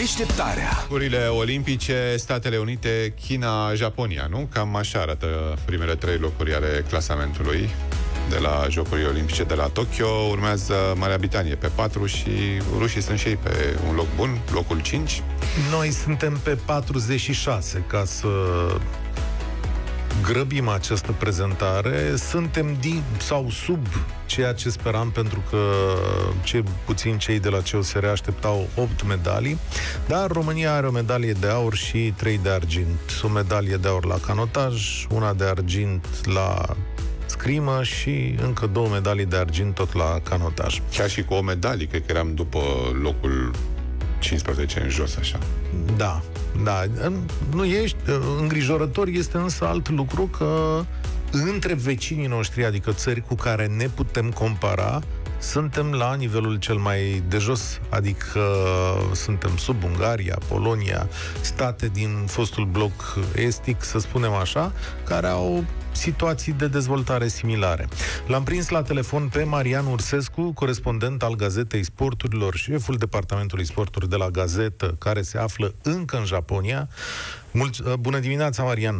Deșteptarea. Jocurile olimpice, Statele Unite, China, Japonia, nu? Cam așa arată primele 3 locuri ale clasamentului de la Jocurile Olimpice de la Tokyo. Urmează Marea Britanie pe 4 și rușii sunt și ei pe un loc bun, locul 5. Noi suntem pe 46, ca să grăbim această prezentare. Suntem sau sub ceea ce speram, pentru că cel puțin cei de la COSR așteptau 8 medalii, dar România are o medalie de aur și 3 de argint. O medalie de aur la canotaj, una de argint la scrimă și încă 2 medalii de argint tot la canotaj. Chiar și cu o medalie, cred că eram după locul 15 în jos, așa. Da. Nu ești îngrijorător, este însă alt lucru că între vecinii noștri, adică țări cu care ne putem compara, suntem la nivelul cel mai de jos, adică suntem sub Ungaria, Polonia, state din fostul bloc estic, să spunem așa, care au situații de dezvoltare similare. L-am prins la telefon pe Marian Ursescu, corespondent al Gazetei Sporturilor, șeful departamentului sporturi de la Gazetă, care se află încă în Japonia. Bună dimineața, Marian!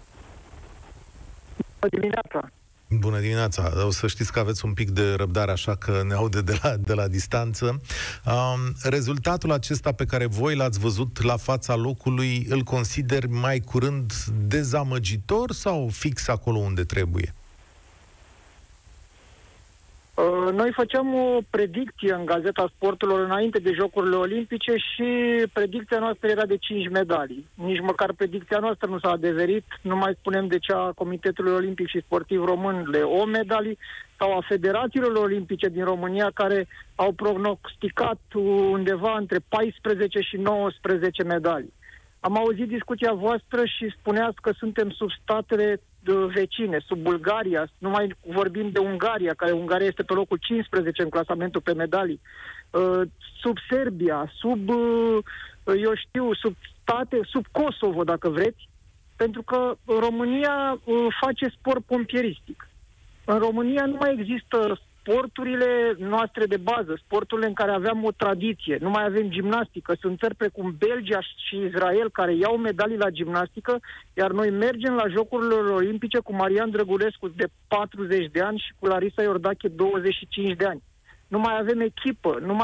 Bună dimineața! Bună dimineața! O să știți că aveți un pic de răbdare, așa că ne aude de la distanță. Rezultatul acesta pe care voi l-ați văzut la fața locului, îl consider mai curând dezamăgitor sau fix acolo unde trebuie? Noi făceam o predicție în Gazeta Sporturilor înainte de Jocurile Olimpice și predicția noastră era de 5 medalii. Nici măcar predicția noastră nu s-a adeverit, nu mai spunem de cea a Comitetului Olimpic și Sportiv Român de 8 medalii sau a Federațiilor Olimpice din România, care au prognosticat undeva între 14 și 19 medalii. Am auzit discuția voastră și spuneați că suntem sub statele vecine, sub Bulgaria, nu mai vorbim de Ungaria, care Ungaria este pe locul 15 în clasamentul pe medalii, sub Serbia, sub, eu știu, sub state, sub Kosovo, dacă vreți, pentru că România face sport pompieristic. În România nu mai există sporturile noastre de bază, sporturile în care aveam o tradiție. Nu mai avem gimnastică. Sunt țări precum Belgia și Israel care iau medalii la gimnastică, iar noi mergem la Jocurile Olimpice cu Marian Drăgulescu de 40 de ani și cu Larisa Iordache 25 de ani. Nu mai avem echipă, nu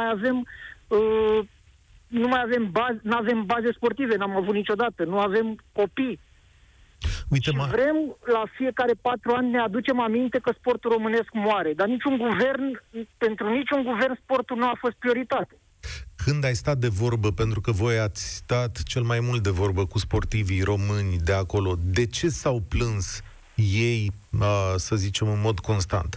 avem baze sportive, n-am avut niciodată, nu avem copii. Uite, și vrem la fiecare 4 ani ne aducem aminte că sportul românesc moare, dar pentru niciun guvern sportul nu a fost prioritate. Când ai stat de vorbă, pentru că voi ați stat cel mai mult de vorbă cu sportivii români de acolo, de ce s-au plâns ei, să zicem, în mod constant?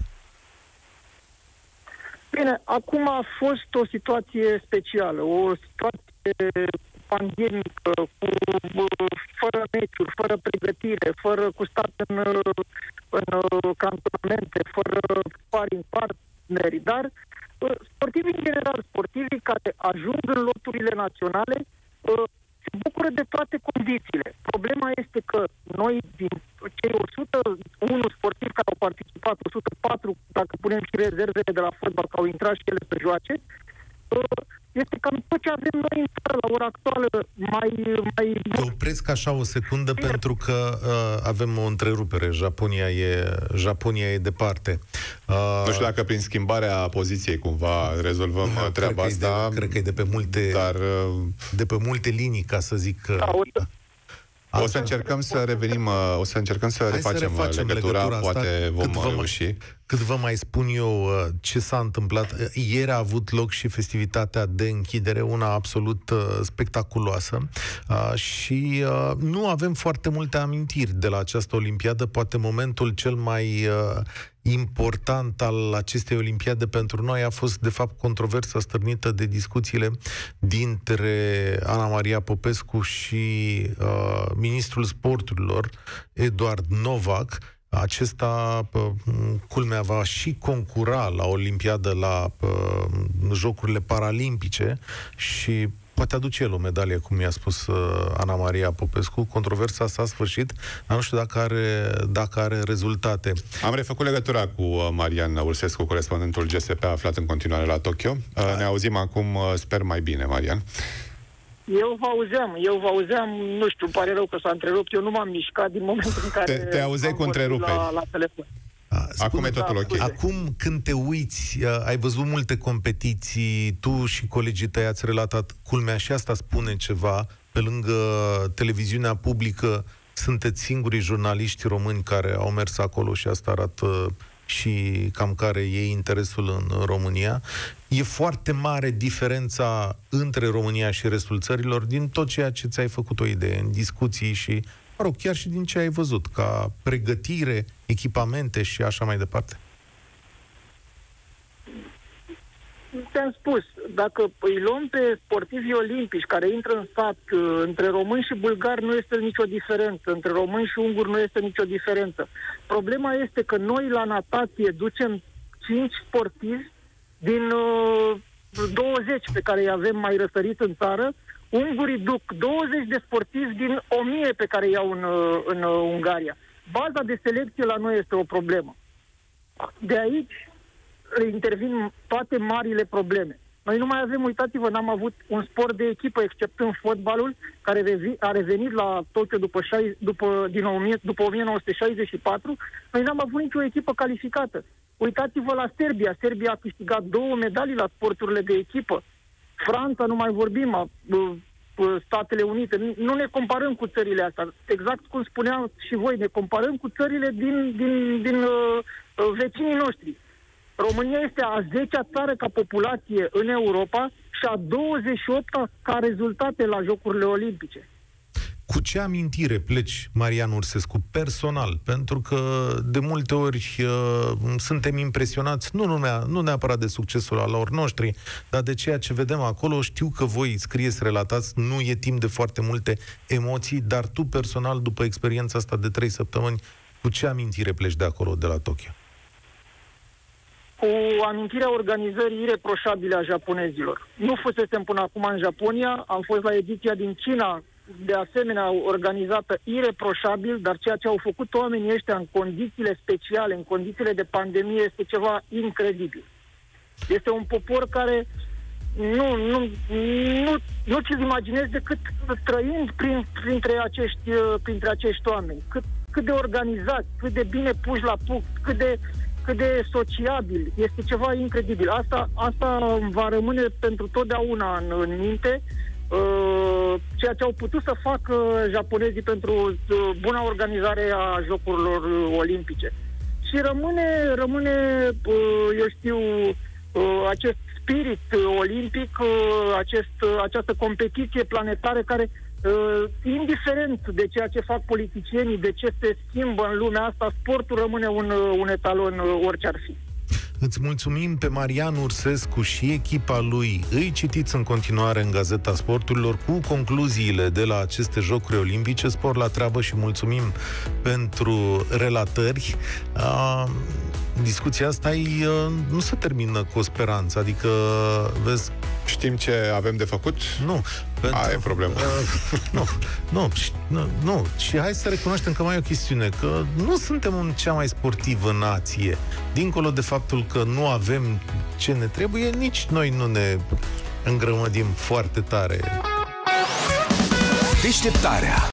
Bine, acum a fost o situație specială, o situație pandemică, fără meciuri, fără pregătire, cu stat în cantonamente, fără partneri, dar sportivii în general, sportivii care ajung în loturile naționale, se bucură de toate condițiile. Problema este că noi, din cei 101 sportivi care au participat, 104, dacă punem și rezervele de la fotbal, că au intrat și ele să joace, este cam tot ce avem noi în țară la ora actuală mai... Te opresc așa o secundă pentru că avem o întrerupere. Japonia e departe. Nu știu dacă prin schimbarea poziției cumva rezolvăm treaba asta. Cred că e de pe multe, de pe multe linii, ca să zic. O să încercăm să revenim, o să încercăm să refacem legătura, poate vom reuși. Cât vă mai spun eu ce s-a întâmplat. Ieri a avut loc și festivitatea de închidere, una absolut spectaculoasă, și nu avem foarte multe amintiri de la această olimpiadă. Poate momentul cel mai important al acestei olimpiade pentru noi a fost, de fapt, controversa stârnită de discuțiile dintre Ana Maria Popescu și ministrul sporturilor, Eduard Novak. Acesta, culmea, va și concura la Olimpiadă, la Jocurile Paralimpice și poate aduce el o medalie, cum mi-a spus Ana Maria Popescu. Controversa s-a sfârșit, dar nu știu dacă are rezultate. Am refăcut legătura cu Marian Ursescu, corespondentul GSP aflat în continuare la Tokyo. Ne auzim acum, sper, mai bine, Marian. Eu vă auzeam, nu știu, pare rău că s-a întrerupt, eu nu m-am mișcat din momentul în care te auzeai cu întreruperi la telefon. Acum e totul ok. Acum, când te uiți, ai văzut multe competiții, tu și colegii tăi ați relatat, culmea, și asta spune ceva, pe lângă televiziunea publică, sunteți singurii jurnaliști români care au mers acolo și asta arată și cam care e interesul în România. E foarte mare diferența între România și restul țărilor din tot ceea ce ți-ai făcut o idee în discuții și, mă rog, chiar și din ce ai văzut, ca pregătire, echipamente și așa mai departe. Te-am spus, dacă îi luăm pe sportivii olimpici care intră în sat, între români și bulgari nu este nicio diferență, între români și unguri nu este nicio diferență. Problema este că noi la natație ducem 5 sportivi din 20 pe care îi avem mai răsărit în țară, ungurii duc 20 de sportivi din 1000 pe care îi iau în Ungaria. Baza de selecție la noi este o problemă. De aici intervin toate marile probleme. Noi nu mai avem, uitați-vă, n-am avut un sport de echipă, exceptând fotbalul, care a revenit la Tokyo după 1964. Noi n-am avut nicio echipă calificată. Uitați-vă la Serbia. Serbia a câștigat 2 medalii la sporturile de echipă. Franța, nu mai vorbim, Statele Unite. Nu ne comparăm cu țările astea. Exact cum spuneam și voi, ne comparăm cu țările din vecinii noștri. România este a 10-a țară ca populație în Europa și a 28-a ca rezultate la Jocurile Olimpice. Cu ce amintire pleci, Marian Ursescu, personal? Pentru că de multe ori suntem impresionați, nu neapărat de succesul alor noștri, dar de ceea ce vedem acolo. Știu că voi scrieți, relatați, nu e timp de foarte multe emoții, dar tu personal, după experiența asta de 3 săptămâni, cu ce amintire pleci de acolo, de la Tokyo? Cu amintirea organizării ireproșabile a japonezilor. Nu fusesem până acum în Japonia, am fost la ediția din China, de asemenea organizată ireproșabil, dar ceea ce au făcut oamenii ăștia în condițiile speciale, în condițiile de pandemie, este ceva incredibil. Este un popor care nu ți-l imaginezi decât trăind printre acești oameni. Cât de organizați, cât de bine puși la punct, cât de sociabil. Este ceva incredibil. Asta va rămâne pentru totdeauna în minte, ceea ce au putut să facă japonezii pentru buna organizare a Jocurilor Olimpice. Și rămâne eu știu, acest spirit olimpic, această competiție planetară care, indiferent de ceea ce fac politicienii, de ce se schimbă în lumea asta, sportul rămâne un etalon orice ar fi. Îți mulțumim pe Marian Ursescu și echipa lui. Îi citiți în continuare în Gazeta Sporturilor cu concluziile de la aceste Jocuri Olimpice. Spor la treabă și mulțumim pentru relatări. Discuția asta nu se termină cu o speranță. Adică, vezi... Știm ce avem de făcut? Nu. Aia e problema. Nu. Și hai să recunoaștem că mai e o chestiune, că nu suntem cea mai sportivă nație. Dincolo de faptul că nu avem ce ne trebuie, nici noi nu ne îngrămădim foarte tare. Deșteptarea